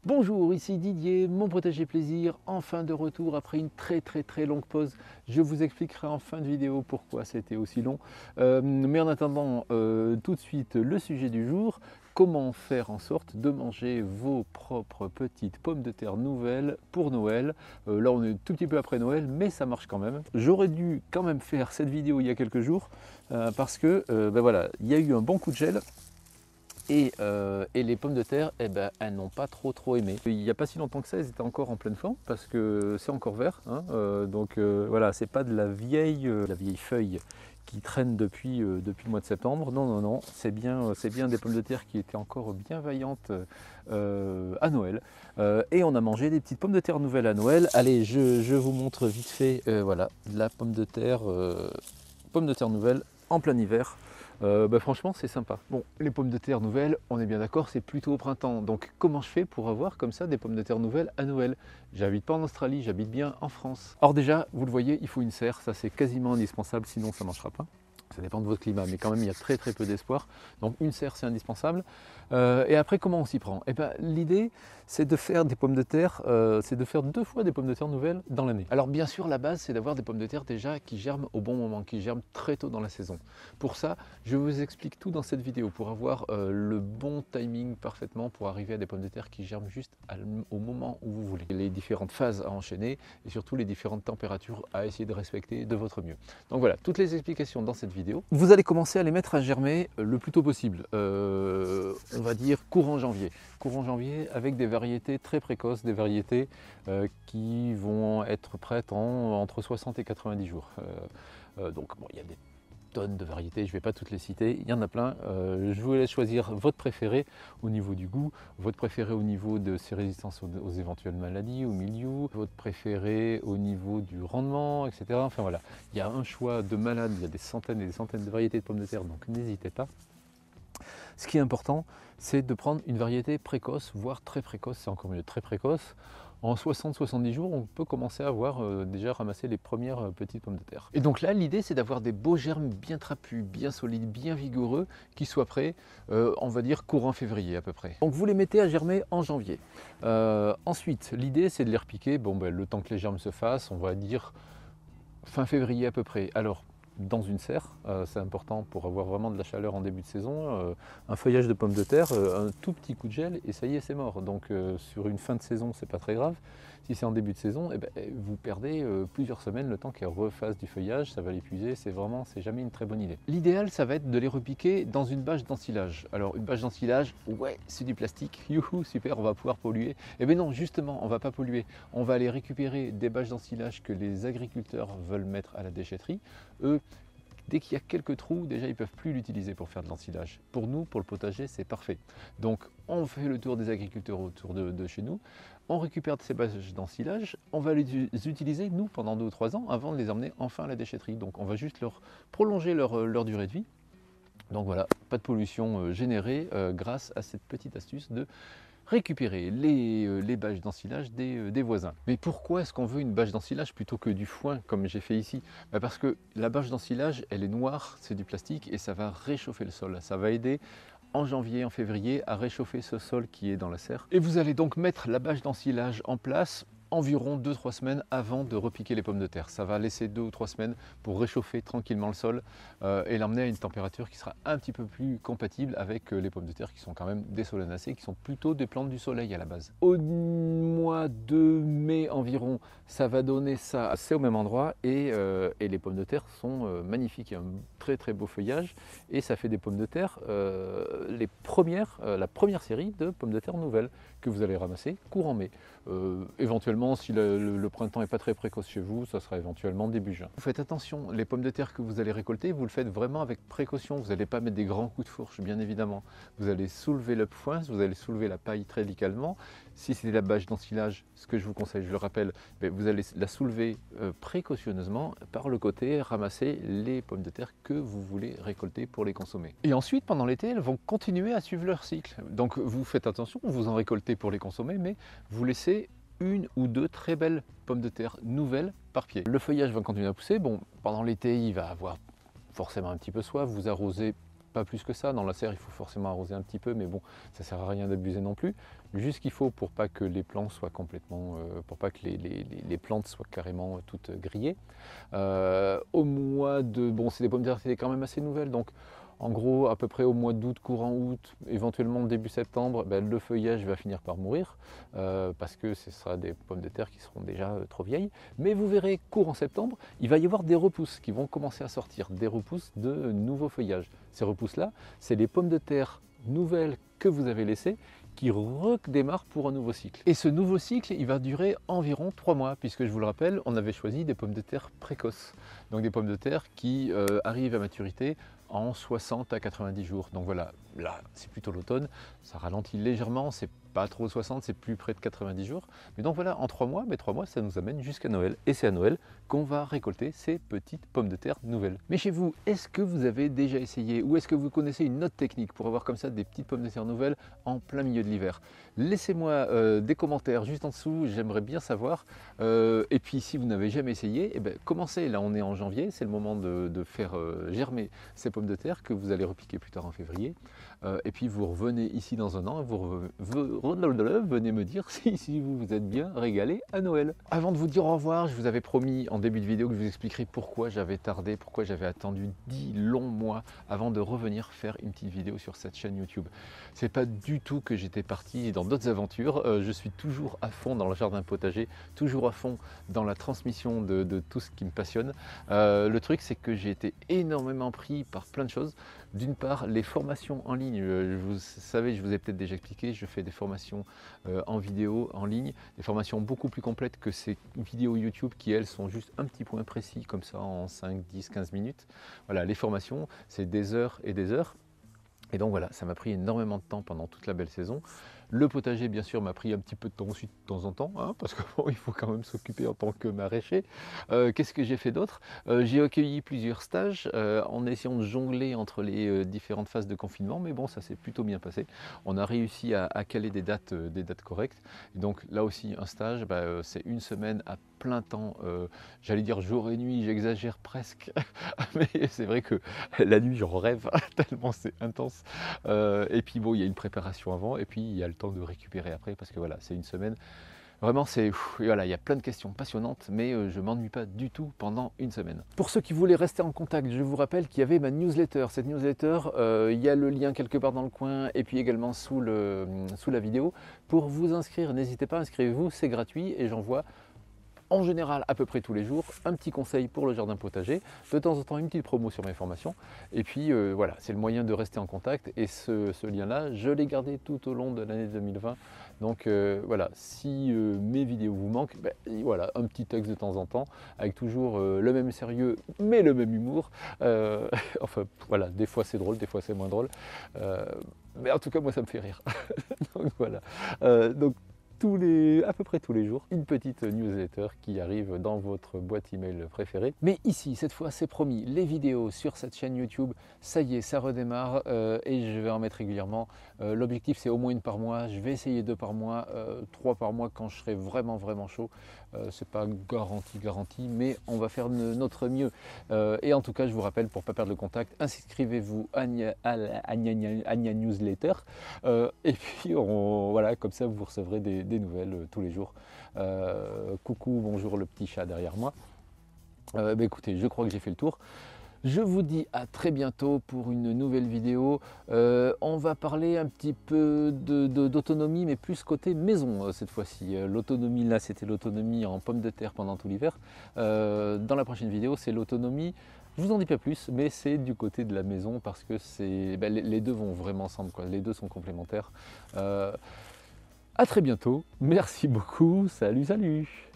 Bonjour, ici Didier, mon potager plaisir, enfin de retour après une très longue pause. Je vous expliquerai en fin de vidéo pourquoi c'était aussi long. Mais en attendant, tout de suite le sujet du jour, comment faire en sorte de manger vos propres petites pommes de terre nouvelles pour Noël. Là on est tout petit peu après Noël, mais ça marche quand même. J'aurais dû quand même faire cette vidéo il y a quelques jours, parce que voilà, il y a eu un bon coup de gel. Et les pommes de terre, eh ben, elles n'ont pas trop aimé. Il n'y a pas si longtemps que ça, elles étaient encore en pleine forme parce que c'est encore vert. Hein, voilà, c'est pas de la vieille feuille qui traîne depuis le mois de septembre. Non, c'est bien des pommes de terre qui étaient encore bien vaillantes à Noël. Et on a mangé des petites pommes de terre nouvelles à Noël. Allez, je vous montre vite fait, voilà, la pomme de terre nouvelle en plein hiver. Franchement c'est sympa. Bon, les pommes de terre nouvelles, on est bien d'accord, c'est plutôt au printemps. Donc comment je fais pour avoir comme ça des pommes de terre nouvelles à Noël? J'habite pas en Australie, j'habite bien en France. Or déjà, vous le voyez, il faut une serre, ça c'est quasiment indispensable, sinon ça ne marchera pas. Ça dépend de votre climat, mais quand même il y a très peu d'espoir. Donc une serre c'est indispensable. Et après comment on s'y prend? Eh ben, l'idée c'est de faire des pommes de terre, c'est de faire 2 fois des pommes de terre nouvelles dans l'année. Alors bien sûr la base c'est d'avoir des pommes de terre déjà qui germent au bon moment, qui germent très tôt dans la saison. Pour ça, je vous explique tout dans cette vidéo pour avoir le bon timing parfaitement pour arriver à des pommes de terre qui germent juste au moment où vous voulez. Les différentes phases à enchaîner et surtout les différentes températures à essayer de respecter de votre mieux. Donc voilà, toutes les explications dans cette vidéo. Vous allez commencer à les mettre à germer le plus tôt possible, on va dire courant janvier. Courant janvier avec des variétés très précoces, des variétés qui vont être prêtes entre 60 et 90 jours. Donc bon, il y a des tonnes de variétés, je ne vais pas toutes les citer, il y en a plein. Je vous laisse choisir votre préféré au niveau du goût, votre préféré au niveau de ses résistances aux éventuelles maladies, au milieu, votre préféré au niveau du rendement, etc. Enfin voilà, il y a un choix de malade, il y a des centaines et des centaines de variétés de pommes de terre, donc n'hésitez pas. Ce qui est important, c'est de prendre une variété précoce, voire très précoce, c'est encore mieux, très précoce. En 60-70 jours, on peut commencer à avoir déjà ramassé les premières petites pommes de terre. Et donc là, l'idée, c'est d'avoir des beaux germes bien trapus, bien solides, bien vigoureux, qui soient prêts, on va dire, courant février à peu près. Donc vous les mettez à germer en janvier. Ensuite, l'idée, c'est de les repiquer. Bon, le temps que les germes se fassent, on va dire fin février à peu près. Alors, dans une serre, c'est important pour avoir vraiment de la chaleur en début de saison. Un feuillage de pommes de terre, un tout petit coup de gel et ça y est, c'est mort. Donc sur une fin de saison, c'est pas très grave. Si c'est en début de saison, eh ben, vous perdez plusieurs semaines le temps qu'elles refassent du feuillage, ça va l'épuiser, c'est jamais une très bonne idée. L'idéal, ça va être de les repiquer dans une bâche d'ensilage. Alors une bâche d'ensilage, ouais, c'est du plastique, youhou, super, on va pouvoir polluer. Eh bien non, justement, on va pas polluer. On va aller récupérer des bâches d'ensilage que les agriculteurs veulent mettre à la déchetterie. Eux, dès qu'il y a quelques trous, déjà ils ne peuvent plus l'utiliser pour faire de l'ensilage. Pour nous, pour le potager, c'est parfait. Donc on fait le tour des agriculteurs autour de chez nous, on récupère ces bâches d'ensilage, on va les utiliser nous pendant 2 ou 3 ans avant de les emmener enfin à la déchetterie. Donc on va juste leur prolonger leur durée de vie. Donc voilà, pas de pollution générée grâce à cette petite astuce de récupérer les bâches d'ensilage des voisins. Mais pourquoi est-ce qu'on veut une bâche d'ensilage plutôt que du foin comme j'ai fait ici? Parce que la bâche d'ensilage, elle est noire, c'est du plastique et ça va réchauffer le sol. Ça va aider en janvier, en février à réchauffer ce sol qui est dans la serre. Et vous allez donc mettre la bâche d'ensilage en place environ 2-3 semaines avant de repiquer les pommes de terre. Ça va laisser 2 ou 3 semaines pour réchauffer tranquillement le sol et l'emmener à une température qui sera un petit peu plus compatible avec les pommes de terre qui sont quand même des solanacées, qui sont plutôt des plantes du soleil à la base. Au mois de mai environ, ça va donner ça, c'est au même endroit et les pommes de terre sont magnifiques. Il y a un très beau feuillage et ça fait des pommes de terre, la première série de pommes de terre nouvelles que vous allez ramasser courant mai. Éventuellement, si le printemps n'est pas très précoce chez vous, ça sera éventuellement début juin. Vous faites attention, les pommes de terre que vous allez récolter, vous le faites vraiment avec précaution. Vous n'allez pas mettre des grands coups de fourche, bien évidemment. Vous allez soulever le foin, vous allez soulever la paille très délicatement. Si c'est la bâche d'ensilage, ce que je vous conseille, je le rappelle, vous allez la soulever précautionneusement par le côté, ramasser les pommes de terre que vous voulez récolter pour les consommer. Et ensuite, pendant l'été, elles vont continuer à suivre leur cycle. Donc vous faites attention, vous en récoltez pour les consommer, mais vous laissez 1 ou 2 très belles pommes de terre nouvelles par pied. Le feuillage va continuer à pousser. Bon, pendant l'été, il va avoir forcément un petit peu soif. Vous arrosez pas plus que ça. Dans la serre, il faut forcément arroser un petit peu, mais bon, ça sert à rien d'abuser non plus. Juste ce qu'il faut pour pas que les plants soient complètement, pour pas que les plantes soient carrément toutes grillées. Au mois de, bon, c'est des pommes de terre, c'est quand même assez nouvelles, donc en gros, à peu près au mois d'août, courant août, éventuellement début septembre, ben, le feuillage va finir par mourir parce que ce sera des pommes de terre qui seront déjà trop vieilles. Mais vous verrez, courant septembre, il va y avoir des repousses qui vont commencer à sortir, des repousses de nouveaux feuillages. Ces repousses-là, c'est les pommes de terre nouvelles que vous avez laissées qui redémarre pour un nouveau cycle. Et ce nouveau cycle, il va durer environ 3 mois, puisque je vous le rappelle, on avait choisi des pommes de terre précoces. Donc des pommes de terre qui arrivent à maturité en 60 à 90 jours. Donc voilà, là c'est plutôt l'automne, ça ralentit légèrement, c'est pas trop 60, c'est plus près de 90 jours. Mais donc voilà, en 3 mois, mais 3 mois ça nous amène jusqu'à Noël. Et c'est à Noël qu'on va récolter ces petites pommes de terre nouvelles. Mais chez vous, est-ce que vous avez déjà essayé ou est-ce que vous connaissez une autre technique pour avoir comme ça des petites pommes de terre nouvelles en plein milieu de l'hiver? Laissez-moi des commentaires juste en dessous, j'aimerais bien savoir. Et puis si vous n'avez jamais essayé, eh ben, commencez, là on est en janvier, c'est le moment de faire germer ces pommes de terre que vous allez repiquer plus tard en février. Et puis vous revenez ici dans un an et vous venez me dire si vous vous êtes bien régalé à Noël. Avant de vous dire au revoir, je vous avais promis en début de vidéo que je vous expliquerai pourquoi j'avais tardé, pourquoi j'avais attendu 10 longs mois avant de revenir faire une petite vidéo sur cette chaîne YouTube. C'est pas du tout que j'étais parti dans d'autres aventures, je suis toujours à fond dans le jardin potager, toujours à fond dans la transmission de tout ce qui me passionne. Le truc c'est que j'ai été énormément pris par plein de choses. D'une part, les formations en ligne, vous savez, je vous ai peut-être déjà expliqué, je fais des formations en vidéo, en ligne, des formations beaucoup plus complètes que ces vidéos YouTube qui, elles, sont juste un petit point précis, comme ça, en 5, 10, 15 minutes. Voilà, les formations, c'est des heures et des heures. Et donc voilà, ça m'a pris énormément de temps pendant toute la belle saison. Le potager, bien sûr, m'a pris un petit peu de temps aussi de temps en temps, hein, parce qu'il bon, faut quand même s'occuper en tant que maraîcher. Qu'est-ce que j'ai fait d'autre? J'ai accueilli plusieurs stages en essayant de jongler entre les différentes phases de confinement, mais bon, ça s'est plutôt bien passé. On a réussi à caler des dates correctes. Et donc là aussi, un stage, c'est une semaine à plein temps, j'allais dire jour et nuit, j'exagère presque, mais c'est vrai que la nuit, j'en rêve tellement c'est intense. Et puis bon, il y a une préparation avant, et puis il y a le temps de récupérer après, parce que voilà, c'est une semaine. Vraiment, voilà, il y a plein de questions passionnantes, mais je ne m'ennuie pas du tout pendant une semaine. Pour ceux qui voulaient rester en contact, je vous rappelle qu'il y avait ma newsletter. Cette newsletter, il y a le lien quelque part dans le coin et puis également sous la vidéo. Pour vous inscrire, n'hésitez pas, inscrivez-vous, c'est gratuit et j'envoie en général à peu près tous les jours un petit conseil pour le jardin potager, de temps en temps une petite promo sur mes formations, et puis voilà, c'est le moyen de rester en contact, et ce lien-là, je l'ai gardé tout au long de l'année 2020, donc voilà, si mes vidéos vous manquent, voilà, un petit texte de temps en temps, avec toujours le même sérieux, mais le même humour, enfin voilà, des fois c'est drôle, des fois c'est moins drôle, mais en tout cas moi ça me fait rire, donc voilà, donc à peu près tous les jours, une petite newsletter qui arrive dans votre boîte email préférée. Mais ici, cette fois, c'est promis, les vidéos sur cette chaîne YouTube, ça y est, ça redémarre et je vais en mettre régulièrement. L'objectif, c'est au moins une par mois. Je vais essayer 2 par mois, 3 par mois quand je serai vraiment, vraiment chaud. C'est pas garanti, mais on va faire notre mieux. Et en tout cas, je vous rappelle, pour ne pas perdre le contact, inscrivez-vous à Anya Newsletter. Et puis, voilà, comme ça, vous recevrez des nouvelles tous les jours. Coucou, bonjour le petit chat derrière moi. Écoutez, je crois que j'ai fait le tour. Je vous dis à très bientôt pour une nouvelle vidéo. On va parler un petit peu d'autonomie, mais plus côté maison cette fois-ci. L'autonomie là, c'était l'autonomie en pommes de terre pendant tout l'hiver. Dans la prochaine vidéo, c'est l'autonomie. Je vous en dis pas plus, mais c'est du côté de la maison parce que les deux vont vraiment ensemble, quoi. Les deux sont complémentaires. À très bientôt. Merci beaucoup. Salut, salut.